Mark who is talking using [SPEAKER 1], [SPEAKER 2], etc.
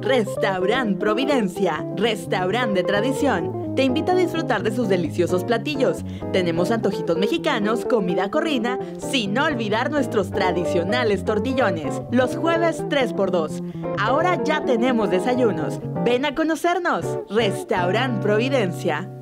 [SPEAKER 1] Restaurant Providencia, restaurante de tradición, te invita a disfrutar de sus deliciosos platillos. Tenemos antojitos mexicanos, comida corrida, sin olvidar nuestros tradicionales tortillones. Los jueves 3x2. Ahora ya tenemos desayunos. Ven a conocernos. Restaurant Providencia.